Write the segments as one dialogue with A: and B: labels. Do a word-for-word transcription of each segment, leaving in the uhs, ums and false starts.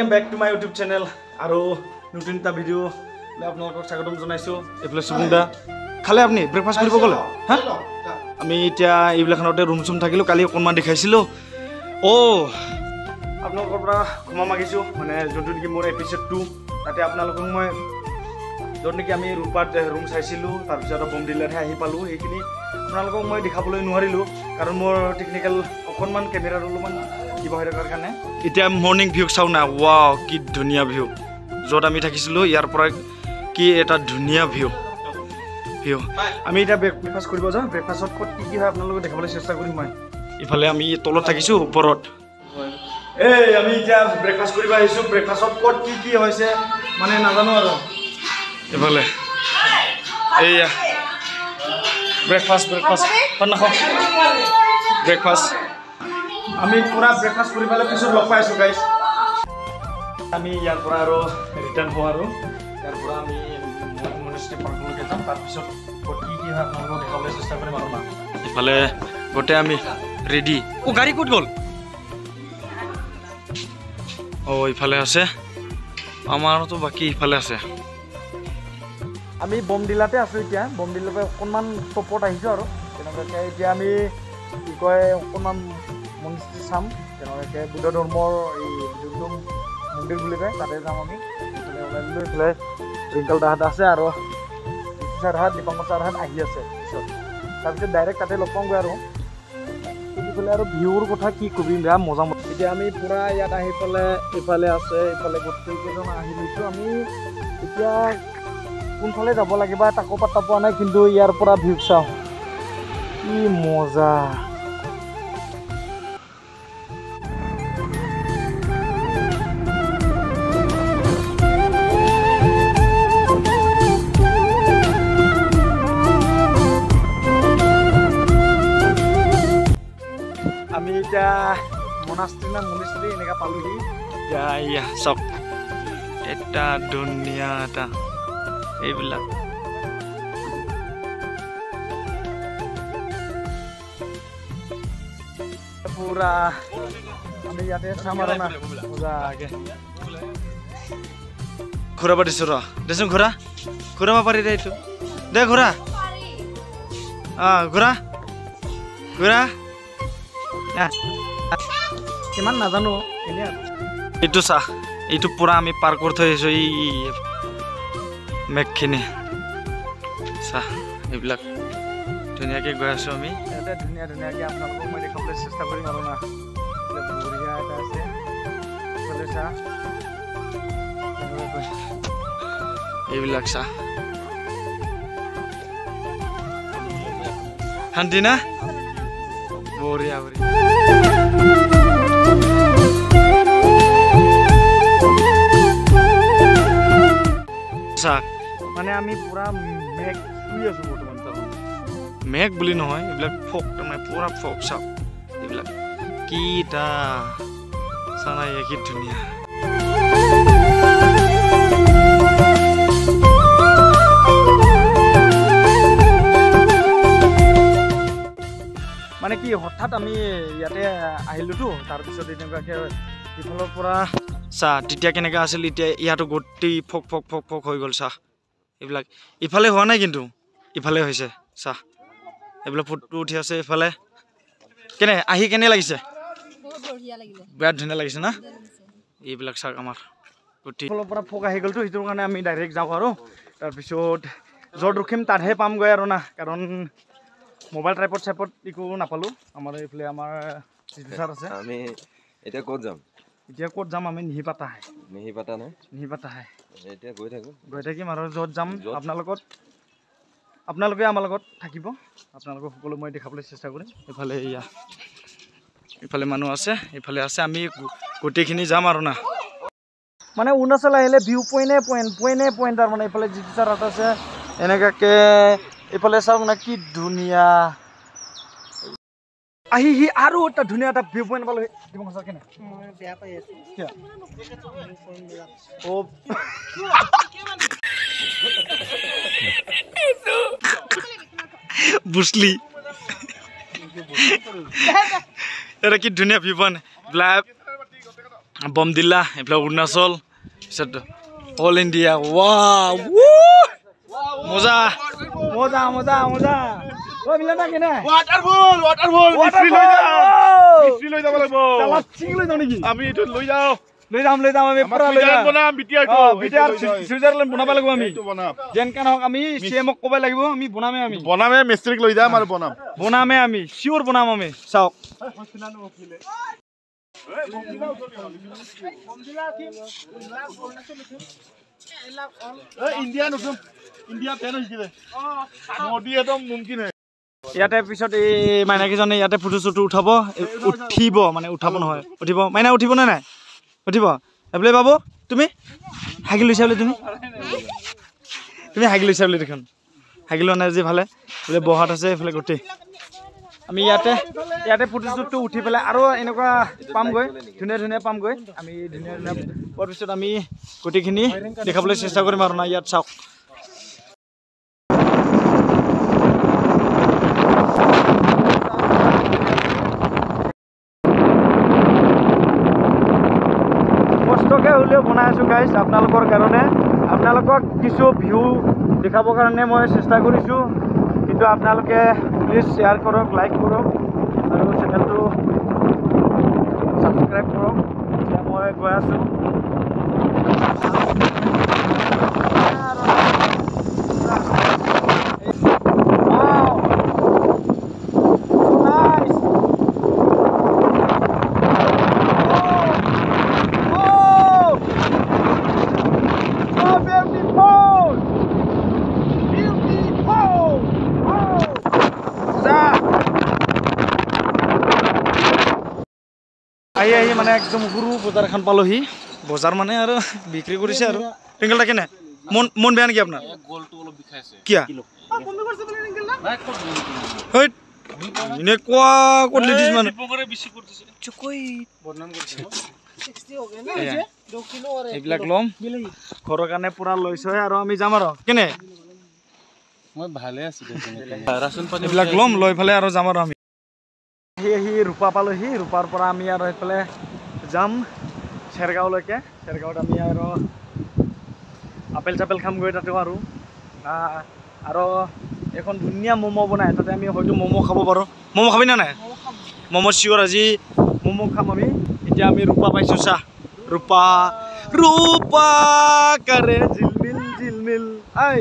A: back to my YouTube channel. Aro nutun ta video le apnalok sagotom jonaisu efle subunda khale apni breakfast koribo gole ha ami etia ebilakhonote room sum thakilo kali okonman dekhaisilo o apnalokor pura khoma magisu mane jontu niki mor episode two tate apnalokok moi jot niki ami rupat room saisilu tar bisara bomdilar he ahi palu ekini apnalokok moi dekhaboloi nuharilu karon mor technical okonman camera roluman কিবা হয়ৰ কাৰণে এতিয়া morning view চাও না wow কি ধুনিয়া view জত আমি থাকিছিলো ইয়াৰ পৰা কি এটা ধুনিয়া ভিউ ভিউ আমি এটা ব্ৰেকফাষ্ট কৰিব যাম ব্ৰেকফাষ্টত কত কি কি হয় আপোনালোকক দেখাবলৈ চেষ্টা কৰিম মই ইফালে আমি তলত থাকিছো ওপৰত এই আমি এতিয়া ব্ৰেকফাষ্ট কৰিব আহিছো ব্ৰেকফাষ্টত কত কি কি হৈছে মানে নাজানো আৰু ইফালে এইয়া ব্ৰেকফাষ্ট ব্ৰেকফাষ্ট পন্নাখ ব্ৰেকফাষ্ট আমি পুরা ব্রেকফাস্ট করি পালে পিছত লগ পাইছো গাইস আমি ইয়াৰ পৰা আৰু ৰিটাৰ্ণ হোৱা আৰু ইয়াৰ পৰা আমি মনস্টে পাৰ্কলৈকে যাম তাৰ পিছত কি কি হয় আপোনালোকক দেখাবলৈ চেষ্টা কৰিম আৰু না ইফালে গোটে আমি ৰেডি ও গাড়ী ক'ত গ'ল ও ইফালে আছে আমাৰতো বাকি ইফালে আছে আমি বমডিলাতে আছো এতিয়া বমডিলাতে অকণমান টপত আহিছো আৰু তেনেকৈ এতিয়া আমি কি কয় অকণমান মন্দিৰ চাম তেনেকৈ বুদ্ধ ধৰ্মৰ এই যোনটো মন্দিৰ বুলি কয় তাতে যাম আমি ওলাই লৈ পেলাই ৰিংকল দাহাত আছে আৰু ছাৰহাত দীপংকৰ ছাৰহাত আহি আছে পিছত তাৰপিছত ডাইৰেক্ট তাতে লগ পামগৈ আৰু এইফালে আৰু ভিউৰ কথা কি কবি বেয়া মজা মজা এতিয়া আমি পূৰা ইয়াত আহি পেলাই এইফালে আছে এইফালে গোটেইকেইজন আহি লৈছোঁ আমি এতিয়া কোনফালে যাব লাগিব তাকো পাত্তা পোৱা নাই কিন্তু ইয়াৰ পৰা ভিউ চাওঁ কি মজা আমি এটা মনাস্ট্রি না মনিস্ট্রি এনেকা পালোহি এতিয়া ইয়া চক এটা ধুনীয়া এটা এইবিলাক পুৰা আমি ইয়াতে চাম আৰু না মজাকে ঘূৰাব দিছোঁ ৰ দেচোন ঘূৰা ঘূৰাব পাৰি দে এইটো দে ঘূৰা অঁ ঘূৰা ঘূৰা কিমান নাজানো এনে এইটো চাহ এইটো পুৰা আমি পাৰ কৰি থৈ আহিছোঁ এই মেঘখিনি চাহ এইবিলাক ধুনীয়াকৈ গৈ আছোঁ আমি ইয়াতে ধুনীয়া ধুনীয়াকৈ আপোনালোকক মই দেখাবলৈ চেষ্টা কৰিম আৰু না বঢ়িয়া এটা আছে চাহ এইবিলাক চাহ শান্তি না বঢ়িয়া বঢ়িয়া মানে আমি পুৰা মেঘ শুই আছো বৰ্তমান মেঘ বুলি নহয় এইবিলাক ফক তাৰমানে পুৰা ফক চাওক এইবিলাক কি এটা চানাই কি ধুনীয়া মানে কি হঠাৎ আমি ইয়াতে আহিলোতো তাৰপিছত এনেকুৱাকৈ ইফালৰ পৰা চাহ তেতিয়া কেনেকৈ আছিল এতিয়া ইয়াতো গোটেই ফক ফক ফক ফক হৈ গ'ল চাহ এইবিলাক ইফালে হোৱা নাই কিন্তু ইফালে হৈছে চাহ এইবিলাক ফটো উঠি আছে ইফালে কেনে আহি কেনে লাগিছে বিৰাট ধুনীয়া লাগিছে না এইবিলাক চাওক আমাৰ গোটেই ইফালৰ পৰা ফক আহি গ'লতো সেইটোৰ কাৰণে আমি ডাইৰেক্ট যাওঁ আৰু তাৰপিছত য'ত ৰখিম তাতহে পামগৈ আৰু না কাৰণ মোবাইল ট্ৰাইপড চাইপড একো নাপালোঁ আমাৰ এইফালে আমাৰ ছাৰ আছে আমি এতিয়া ক'ত যাম এতিয়া ক'ত যাম আমি নিহিপাতা হে নিহিপাতা নাই নিহিপাতা হে এতিয়া গৈ থাকোঁ গৈ থাকিম আৰু য'ত যাম আপোনালোকত আপোনালোকে আমাৰ লগত থাকিব আপোনালোকক সকলো মই দেখাবলৈ চেষ্টা কৰিম এইফালে এয়া এইফালে মানুহ আছে এইফালে আছে আমি গোটেইখিনি যাম আৰু না মানে অৰুণাচল আহিলে ভিউ পইণ্টে পইণ্ট পইণ্টে পইণ্ট তাৰ মানে এইফালে যিটো ছাৰ আছে এনেকুৱাকৈ এইফালে চাওক না কি ধুনীয়া আহি সি আৰু এটা ধুনীয়া এটা ভিউ পইণ্ট পালোঁ দীপংকৰ ছাৰ কেনে বেয়া পাই আছোঁ বুঝলি এটা কি ধুনীয়া ভিউ পইণ্ট ব্লাক বমদিল্লা এইফালে অৰুণাচল পিছত অল ইণ্ডিয়া ৱা মজা মজা মজা মজা ঐ মিলন কেনে
B: ৱাটাৰফল ৱাটাৰফল মিস্ত্ৰী লৈ যাও মিস্ত্ৰী লৈ যাব লাগিব
A: চালা চিং লৈ যাও নেকি
B: আমি এটো লৈ যাও
A: লৈ যাম লৈ যাম আমি পুৰা লৈ যাম
B: বনাম বিটিআৰ টো
A: বিটিআৰ সুইজাৰলেণ্ড বনাব লাগিব আমি
B: এইটো বনাম
A: যেনকা নহক আমি সিএমক ক'ব লাগিব আমি বনামে আমি
B: বনামে মিস্ত্ৰীক লৈ যাম আৰু বনাম
A: বনামে আমি শিওৰ বনাম আমি চাওক
B: ইণ্ডিয়ান উঠুম ইণ্ডিয়া ফেন হৈছিলে মোদী একদম মুমকিন হয়
A: ইয়াতে পিছত এই মাইনাকেইজনে ইয়াতে ফটো চটো উঠাব উঠিব মানে উঠাব নহয় উঠিব মাইনা উঠিব নে নাই উঠিব এফালে বাবু তুমি হাগি লৈছা বোলে তুমি তুমি হাগি লৈছা বোলে দেখোন হাগি লোৱা নাই যে ভালে বোলে বহাত আছে এইফালে গোটেই আমি ইয়াতে ইয়াতে ফটো চটো উঠি পেলাই আৰু এনেকুৱা পামগৈ ধুনীয়া ধুনীয়া পামগৈ আমি ধুনীয়া ধুনীয়া পোৱাৰ পিছত আমি গোটেইখিনি দেখাবলৈ চেষ্টা কৰিম আৰু না ইয়াত চাওক কষ্টকে হ'লেও বনাই আছোঁ গাইজ আপোনালোকৰ কাৰণে আপোনালোকক কিছু ভিউ দেখাবৰ কাৰণে মই চেষ্টা কৰিছোঁ কিন্তু আপোনালোকে প্লিজ শ্বেয়াৰ কৰক লাইক কৰক আৰু চেনেলটো ছাবস্ক্ৰাইব কৰক এতিয়া মই গৈ আছোঁ আহি আহি মানে একদম সৰু বজাৰ এখন পালোহি বজাৰ মানে আৰু বিক্ৰী কৰিছে আৰু ৰিংকেলটা কেনে মন মন বেয়া নেকি আপোনাৰ কিয়া এনেকুৱা ক'ত লেডিজ মানে এইবিলাক ল'ম ঘৰৰ কাৰণে পূৰা লৈছোঁ আৰু আমি যাম আৰু কেনে
C: মই ভালে আছো
A: এইবিলাক ল'ম লৈ পেলাই আৰু যাম আৰু আমি আহি আহি ৰূপা পালোহি ৰূপাৰ পৰা আমি আৰু এইফালে যাম চেৰগাঁৱলৈকে চেৰগাঁৱত আমি আৰু আপেল চাপেল খামগৈ তাতেও আৰু আৰু এখন ধুনীয়া ম'ম' বনাই তাতে আমি হয়তো ম'ম' খাব পাৰোঁ ম'ম' খাবি নে নাই ম'ম' চিয়'ৰ আজি ম'ম' খাম আমি এতিয়া আমি ৰূপা পাইছোঁ চা ৰূপা ৰূপা কৰে জিলমিল জিলমিল আই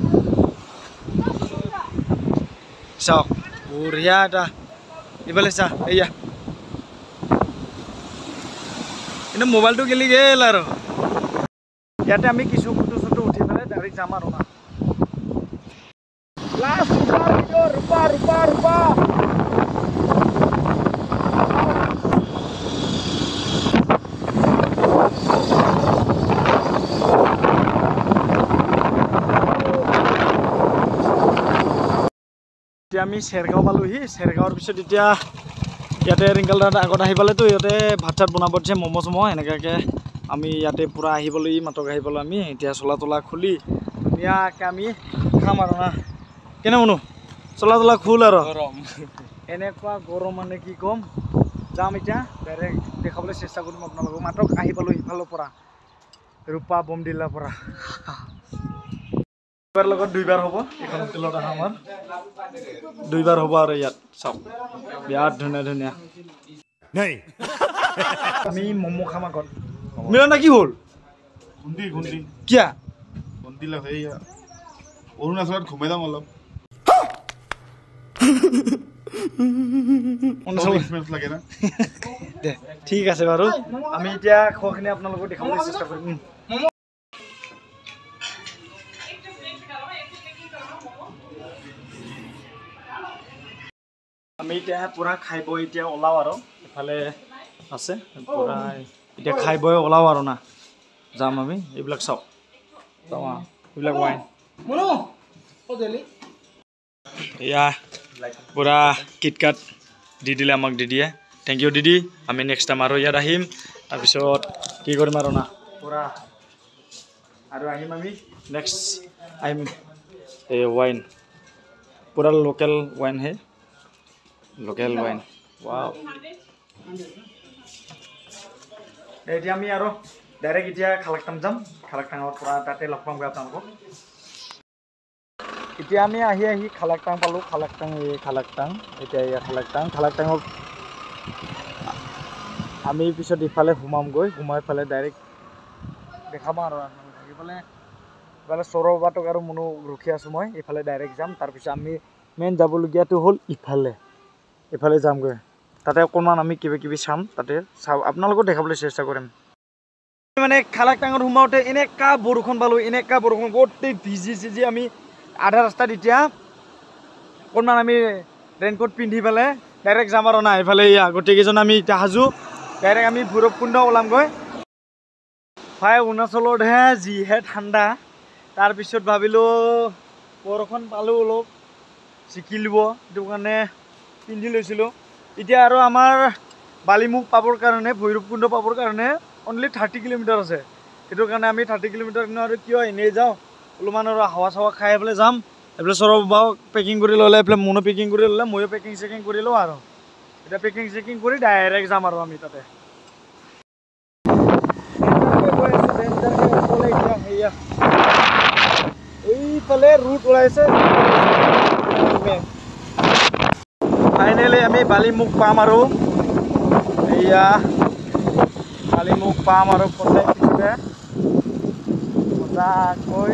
A: চাওক বঢ়িয়া এটা এইফালে চা এয়া কিন্তু মোবাইলটো গেলি গেল আৰু ইয়াতে আমি কিছু ফটো চটো উঠি পেলাই ডাইৰেক্ট যাম আৰু না ৰূপা ৰূপা ৰূপা এতিয়া আমি চেৰগাঁও পালোহি চেৰগাঁৱৰ পিছত এতিয়া ইয়াতে ৰিংকেল দাদা আগত আহি পালেতো ইয়াতে ভাত চাত বনাব দিছে ম'ম' চম' এনেকুৱাকৈ আমি ইয়াতে পূৰা আহিবলৈ মাতক আহি পালোঁ আমি এতিয়া চলা তলা খুলি ধুনীয়াকৈ আমি খাম আৰু না কেনে মনো চলা তলা খুল আৰু এনেকুৱা গৰম মানে কি ক'ম যাম এতিয়া ডাইৰেক্ট দেখাবলৈ চেষ্টা কৰিম আপোনালোকক মাতক আহি পালোঁ সিফালৰ পৰা ৰূপা বমদিল্লাৰ পৰা দুইবাৰ লগত দুইবাৰ হ'ব এইখন হোটেলত অহা আমাৰ দুইবাৰ হ'ব আৰু ইয়াত চাওক বিৰাট ধুনীয়া ধুনীয়া আমি ম'ম' খাম আগত মিলন কি হ'ল
B: খুন্দি খুন্দি
A: কিয়া
B: খুন্দি লাগে অৰুণাচলত ঘুমাই যাম অলপ লাগে না
A: দে ঠিক আছে বাৰু আমি এতিয়া খোৱাখিনি আপোনালোকক দেখাবলৈ চেষ্টা কৰিম আমি এতিয়া পূৰা খাই বৈ এতিয়া ওলাওঁ আৰু এফালে আছে পূৰা এতিয়া খাই বৈ ওলাওঁ আৰু না যাম আমি এইবিলাক চাওক যাওঁ এইবিলাক ৱাইন এয়া পূৰা কিটকাট দি দিলে আমাক দিদিয়ে থেংক ইউ দিদি আমি নেক্সট টাইম আৰু ইয়াত আহিম তাৰপিছত কি কৰিম আৰু না পূৰা আৰু আহিম আমি নেক্সট আহিম এই ৱাইন পূৰা লোকেল ৱাইন হে লোকেল ৱাইন ৱাও এতিয়া আমি আৰু ডাইৰেক্ট এতিয়া খালাকটাং যাম খালাকটাঙৰ পৰা তাতে লগ পামগৈ আপোনালোকক এতিয়া আমি আহি আহি খালাকটাং পালোঁ খালাকটাং এই খালাকটাং এতিয়া এয়া খালাকটাং খালাকটাঙৰ আমি পিছত ইফালে সোমামগৈ সোমাই পেলাই ডাইৰেক্ট দেখাম আৰু ইফালে ইফালে সৌৰবাটক আৰু মনো ৰখি আছোঁ মই ইফালে ডাইৰেক্ট যাম তাৰপিছত আমি মেইন যাবলগীয়াটো হ'ল ইফালে ইফালে যামগৈ তাতে অকণমান আমি কিবা কিবি চাম তাতে চাওঁ আপোনালোকক দেখাবলৈ চেষ্টা কৰিম মানে খালাকটাঙত সোমাওঁতে এনেকুৱা বৰষুণ পালোঁ এনেকুৱা বৰষুণ গোটেই ভিজি চিজি আমি আধা ৰাস্তাত এতিয়া অকণমান আমি ৰেইনকোট পিন্ধি পেলাই ডাইৰেক্ট যাম আৰু নাই এইফালে এয়া গোটেইকেইজন আমি এতিয়া সাজু ডাইৰেক্ট আমি ভৈৰৱকুণ্ড ওলামগৈ ভাই অৰুণাচলতহে যিহে ঠাণ্ডা তাৰপিছত ভাবিলোঁ বৰষুণ পালোঁ অলপ চিকিলিব সেইটো কাৰণে পিন্ধি লৈছিলোঁ এতিয়া আৰু আমাৰ বালিমুখ পাবৰ কাৰণে ভৈৰৱকুণ্ড পাবৰ কাৰণে অনলি থাৰ্টি কিলোমিটাৰ আছে সেইটো কাৰণে আমি থাৰ্টি কিলোমিটাৰ আৰু কিয় এনেই যাওঁ অলপমান আৰু হাৱা চাৱা খাই পেলাই যাম এইফালে সৌৰভ বাও পেকিং কৰি ল'লে এইফালে মনো পেকিং কৰি ল'লে ময়ো পেকিং চেকিং কৰি লওঁ আৰু এতিয়া পেকিং চেকিং কৰি ডাইৰেক্ট যাম আৰু আমি তাতে এইফালে ৰুট ওলাইছে ফাইনেলি আমি বালিমুখ পাম আৰু এয়া বালিমুখ পাম আৰু পঠাই পিছতে মজাকৈ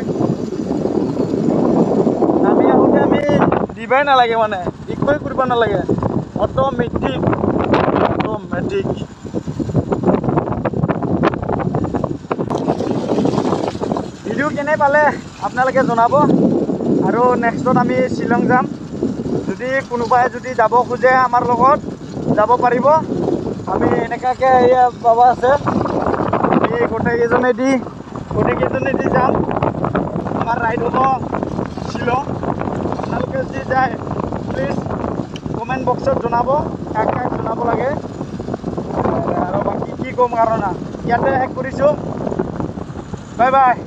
A: আমি আহোঁতে আমি দিবাই নালাগে মানে একোৱেই কৰিব নালাগে অট'মেটিক অট'মেটিক ভিডিঅ' কেনে পালে আপোনালোকে জনাব আৰু নেক্সটত আমি শ্বিলং যাম যদি কোনোবাই যদি যাব খোজে আমাৰ লগত যাব পাৰিব আমি এনেকুৱাকৈ এয়া বাবা আছে আমি গোটেইকেইজনেদি গোটেইকেইজনেদি যাম আমাৰ ৰাইড হ'ব শ্বিলং আপোনালোকে যদি যায় প্লিজ কমেণ্ট বক্সত জনাব কাক কাক জনাব লাগে আৰু বাকী কি ক'ম কাৰণে ইয়াতে শেষ কৰিছোঁ বাই বাই